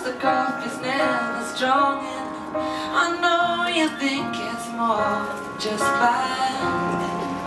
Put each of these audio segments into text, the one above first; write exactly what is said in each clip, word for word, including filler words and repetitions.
the coffee's never strong enough. I know you think it's more than just fine.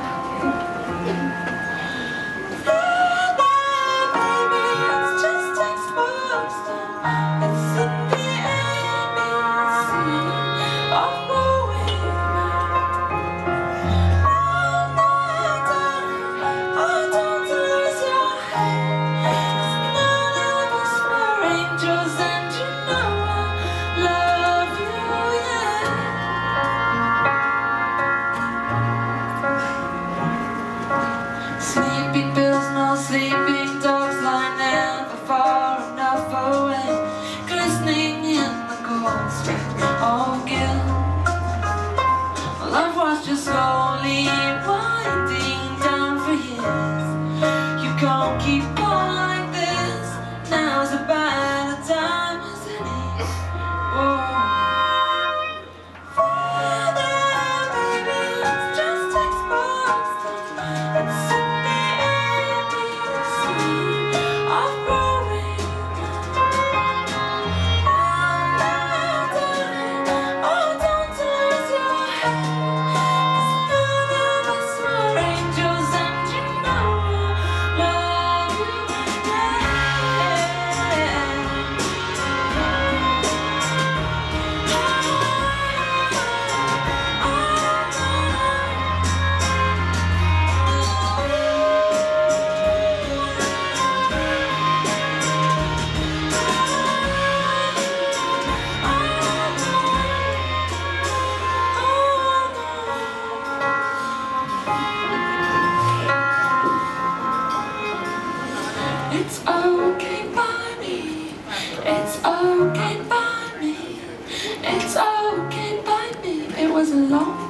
Sleeping pills, no sleeping dogs, lie never far enough away, glistening in the cold stream of guilt. Love was just slowly winding down for years. You can't keep on like this. Now's about the time as any. Whoa. It's okay by me, it's okay by me, it's okay by me. It was a long